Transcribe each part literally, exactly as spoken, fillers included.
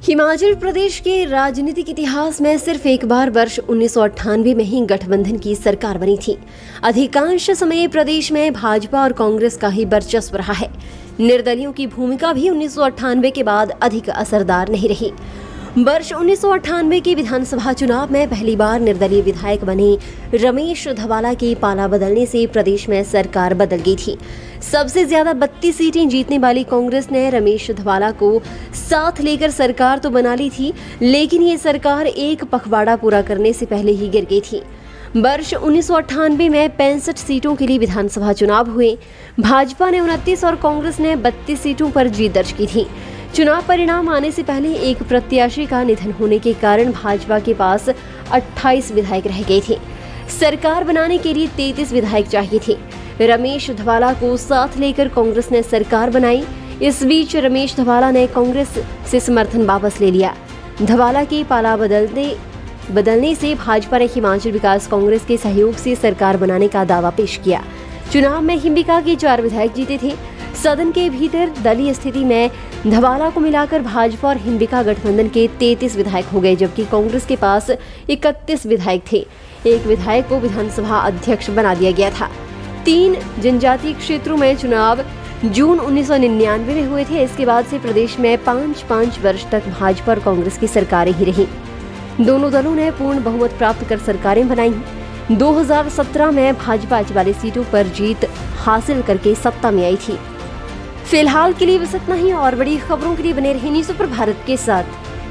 हिमाचल प्रदेश के राजनीतिक इतिहास में सिर्फ एक बार वर्ष उन्नीस सौ अट्ठानवे में ही गठबंधन की सरकार बनी थी। अधिकांश समय प्रदेश में भाजपा और कांग्रेस का ही वर्चस्व रहा है। निर्दलियों की भूमिका भी उन्नीस सौ अट्ठानवे के बाद अधिक असरदार नहीं रही। वर्ष उन्नीस सौ अट्ठानवे के विधानसभा चुनाव में पहली बार निर्दलीय विधायक बने रमेश धवाला के पाला बदलने से प्रदेश में सरकार बदल गई थी। सबसे ज्यादा बत्तीस सीटें जीतने वाली कांग्रेस ने रमेश धवाला को साथ लेकर सरकार तो बना ली थी, लेकिन ये सरकार एक पखवाड़ा पूरा करने से पहले ही गिर गई थी। वर्ष उन्नीस सौ अट्ठानवे में पैंसठ सीटों के लिए विधानसभा चुनाव हुए। भाजपा ने उनतीस और कांग्रेस ने बत्तीस सीटों पर जीत दर्ज की थी। चुनाव परिणाम आने से पहले एक प्रत्याशी का निधन होने के कारण भाजपा के पास अट्ठाईस विधायक रह गए थे। सरकार बनाने के लिए तैंतीस विधायक चाहिए थे। रमेश धवाला को साथ लेकर कांग्रेस ने सरकार बनाई। इस बीच रमेश धवाला ने कांग्रेस से समर्थन वापस ले लिया। धवाला के पाला बदलने बदलने से भाजपा ने हिमाचल विकास कांग्रेस के सहयोग से सरकार बनाने का दावा पेश किया। चुनाव में हिम्बिका के चार विधायक जीते थे। सदन के भीतर दलीय स्थिति में धवाला को मिलाकर भाजपा और हिम्बिका गठबंधन के तैंतीस विधायक हो गए, जबकि कांग्रेस के पास इकतीस विधायक थे। एक विधायक को विधानसभा अध्यक्ष बना दिया गया था। तीन जनजातीय क्षेत्रों में चुनाव जून उन्नीस सौ निन्यानवे में हुए थे। इसके बाद से प्रदेश में पाँच पाँच वर्ष तक भाजपा और कांग्रेस की सरकारें ही रही। दोनों दलों ने पूर्ण बहुमत प्राप्त कर सरकारें बनाई। दो हज़ार सत्रह में भाजपा चवालीस सीटों पर जीत हासिल करके सत्ता में आई थी। फिलहाल के लिए बस इतना ही। और बड़ी खबरों के लिए बने रहिए न्यूज़ सुपर भारत के साथ।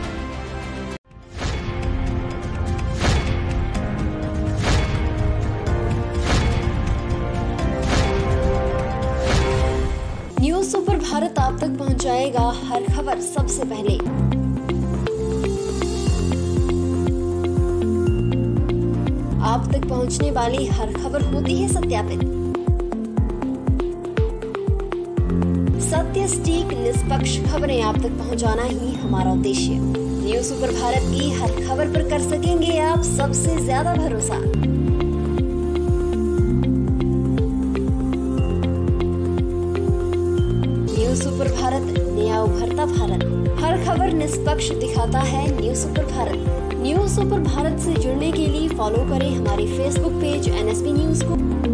न्यूज़ सुपर भारत आप तक पहुंचाएगा हर खबर सबसे पहले। आप तक पहुंचने वाली हर खबर होती है सत्यापित। सत्य, सटीक, निष्पक्ष खबरें आप तक पहुंचाना ही हमारा उद्देश्य। न्यूज़ सुपर भारत की हर खबर पर कर सकेंगे आप सबसे ज्यादा भरोसा। न्यूज़ सुपर भारत, नया उभरता भारत। हर खबर निष्पक्ष दिखाता है news super Bharat. News super Bharat से जुड़ने के लिए फॉलो करें हमारे Facebook page N S P news को।